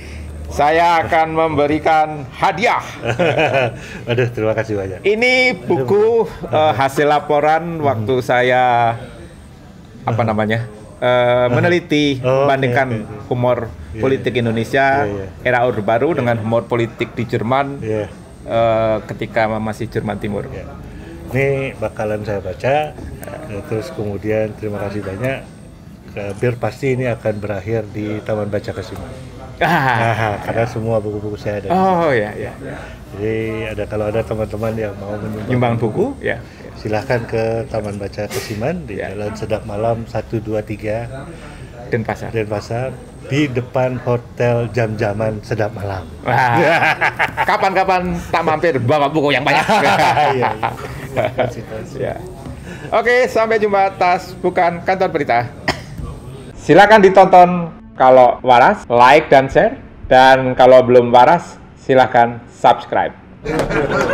saya akan memberikan hadiah. Aduh, terima kasih banyak. Ini buku uh, hasil laporan waktu saya apa namanya uh, meneliti Oh, membandingkan okay, okay. humor Yeah, politik yeah. Indonesia Yeah, yeah. era Orde Baru dengan humor politik di Jerman Yeah. uh, ketika masih Jerman Timur. Yeah. Ini bakalan saya baca, uh, terus kemudian terima kasih banyak. Ke, biar pasti ini akan berakhir di Taman Baca Kasiman. Ah, Nah, karena semua buku-buku saya ada. oh ya ya. Jadi ada kalau ada teman-teman yang mau menyumbang Nyumbang buku ya. silahkan ke Taman Baca Kasiman di Ya. Jalan Sedap Malam satu dua tiga Denpasar. Denpasar di depan Hotel Jam-Jaman Sedap Malam. Wah, kapan-kapan tak mampir bawa buku yang banyak. Iya, iya. Ya. Oke, sampai jumpa atas bukan kantor berita. Silakan ditonton kalau waras, like dan share, dan kalau belum waras silakan subscribe.